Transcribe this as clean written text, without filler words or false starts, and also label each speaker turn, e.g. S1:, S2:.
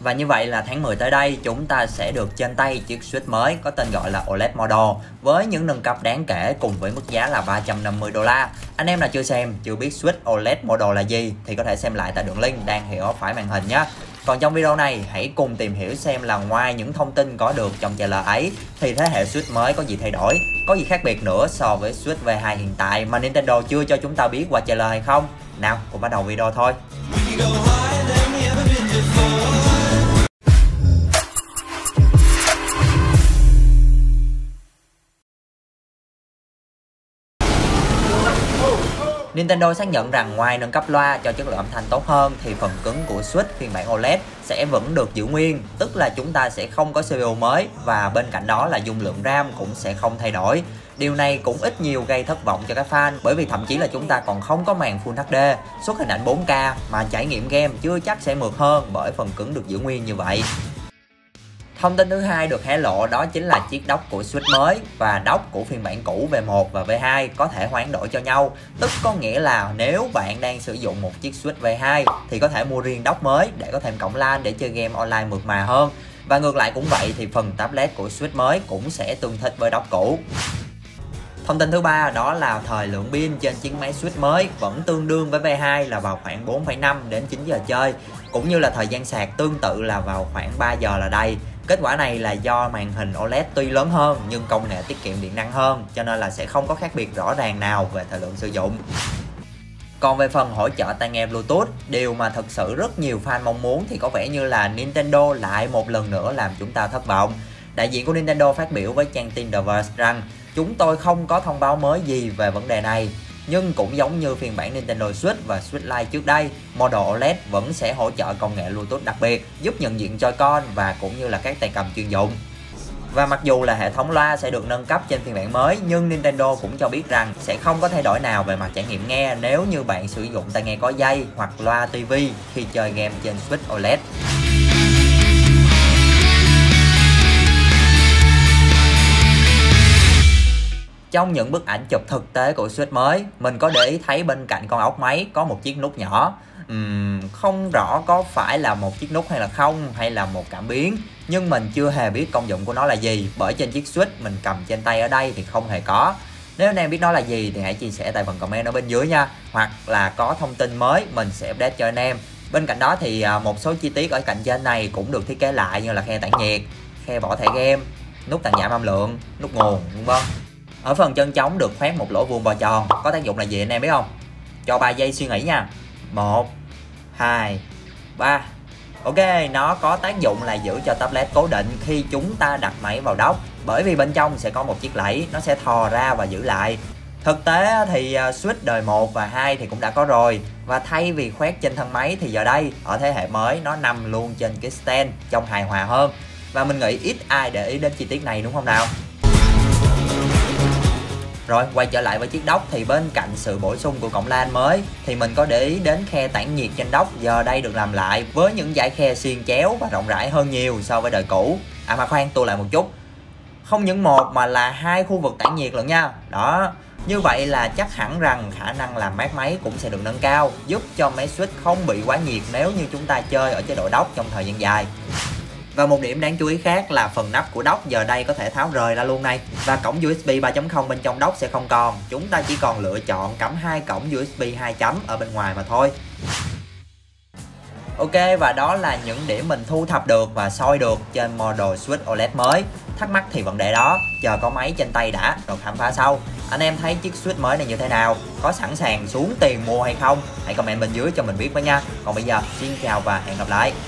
S1: Và như vậy là tháng 10 tới đây chúng ta sẽ được trên tay chiếc Switch mới có tên gọi là OLED Model với những nâng cấp đáng kể cùng với mức giá là $350. Anh em nào chưa xem, chưa biết Switch OLED Model là gì thì có thể xem lại tại đường link đang hiện ở phải màn hình nhé. Còn trong video này hãy cùng tìm hiểu xem là ngoài những thông tin có được trong trailer ấy thì thế hệ Switch mới có gì thay đổi, có gì khác biệt nữa so với Switch V2 hiện tại mà Nintendo chưa cho chúng ta biết qua trailer hay không. Nào, cùng bắt đầu video thôi. Nintendo xác nhận rằng ngoài nâng cấp loa cho chất lượng âm thanh tốt hơn thì phần cứng của Switch phiên bản OLED sẽ vẫn được giữ nguyên, tức là chúng ta sẽ không có CPU mới và bên cạnh đó là dung lượng RAM cũng sẽ không thay đổi. Điều này cũng ít nhiều gây thất vọng cho các fan bởi vì thậm chí là chúng ta còn không có màn Full HD, xuất hình ảnh 4K mà trải nghiệm game chưa chắc sẽ mượt hơn bởi phần cứng được giữ nguyên như vậy. Thông tin thứ hai được hé lộ đó chính là chiếc dock của Switch mới và dock của phiên bản cũ V1 và V2 có thể hoán đổi cho nhau. Tức có nghĩa là nếu bạn đang sử dụng một chiếc Switch V2 thì có thể mua riêng dock mới để có thêm cổng LAN để chơi game online mượt mà hơn. Và ngược lại cũng vậy thì phần tablet của Switch mới cũng sẽ tương thích với dock cũ. Thông tin thứ ba đó là thời lượng pin trên chiếc máy Switch mới vẫn tương đương với V2 là vào khoảng 4,5 đến 9 giờ chơi, cũng như là thời gian sạc tương tự là vào khoảng 3 giờ là đầy. Kết quả này là do màn hình OLED tuy lớn hơn nhưng công nghệ tiết kiệm điện năng hơn, cho nên là sẽ không có khác biệt rõ ràng nào về thời lượng sử dụng. Còn về phần hỗ trợ tai nghe Bluetooth, điều mà thực sự rất nhiều fan mong muốn thì có vẻ như là Nintendo lại một lần nữa làm chúng ta thất vọng. Đại diện của Nintendo phát biểu với trang tin The Verge rằng chúng tôi không có thông báo mới gì về vấn đề này. Nhưng cũng giống như phiên bản Nintendo Switch và Switch Lite trước đây, model OLED vẫn sẽ hỗ trợ công nghệ Bluetooth đặc biệt, giúp nhận diện Joy-Con và cũng như là các tay cầm chuyên dụng. Và mặc dù là hệ thống loa sẽ được nâng cấp trên phiên bản mới, nhưng Nintendo cũng cho biết rằng sẽ không có thay đổi nào về mặt trải nghiệm nghe nếu như bạn sử dụng tai nghe có dây hoặc loa TV khi chơi game trên Switch OLED. Trong những bức ảnh chụp thực tế của Switch mới, mình có để ý thấy bên cạnh con ốc máy có một chiếc nút nhỏ. Không rõ có phải là một chiếc nút hay là không, hay là một cảm biến, nhưng mình chưa hề biết công dụng của nó là gì bởi trên chiếc Switch mình cầm trên tay ở đây thì không hề có. Nếu anh em biết nó là gì thì hãy chia sẻ tại phần comment ở bên dưới nha, hoặc là có thông tin mới mình sẽ update cho anh em. Bên cạnh đó thì một số chi tiết ở cạnh trên này cũng được thiết kế lại như là khe tản nhiệt, khe bỏ thẻ game, nút tăng giảm âm lượng, nút nguồn, vân vân. Ở phần chân trống được khoét một lỗ vuông bo tròn, có tác dụng là gì anh em biết không? Cho 3 giây suy nghĩ nha. 1, 2, 3. Ok, nó có tác dụng là giữ cho tablet cố định khi chúng ta đặt máy vào dock, bởi vì bên trong sẽ có một chiếc lẫy, nó sẽ thò ra và giữ lại. Thực tế thì Switch đời 1 và 2 thì cũng đã có rồi, và thay vì khoét trên thân máy thì giờ đây ở thế hệ mới nó nằm luôn trên cái stand trông hài hòa hơn. Và mình nghĩ ít ai để ý đến chi tiết này đúng không nào? Rồi quay trở lại với chiếc dock thì bên cạnh sự bổ sung của cổng LAN mới thì mình có để ý đến khe tản nhiệt trên dock giờ đây được làm lại với những dải khe xiên chéo và rộng rãi hơn nhiều so với đời cũ. À mà khoan, tua lại một chút. Không những một mà là 2 khu vực tản nhiệt lận nha. Đó, như vậy là chắc hẳn rằng khả năng làm mát máy cũng sẽ được nâng cao, giúp cho máy Switch không bị quá nhiệt nếu như chúng ta chơi ở chế độ dock trong thời gian dài. Và một điểm đáng chú ý khác là phần nắp của dock giờ đây có thể tháo rời ra luôn này. Và cổng USB 3.0 bên trong dock sẽ không còn. Chúng ta chỉ còn lựa chọn cắm 2 cổng USB 2 chấm ở bên ngoài mà thôi. Ok, và đó là những điểm mình thu thập được và soi được trên model Switch OLED mới. Thắc mắc thì vẫn để đó, chờ có máy trên tay đã rồi khám phá sau. Anh em thấy chiếc Switch mới này như thế nào? Có sẵn sàng xuống tiền mua hay không? Hãy comment bên dưới cho mình biết với nha. Còn bây giờ, xin chào và hẹn gặp lại.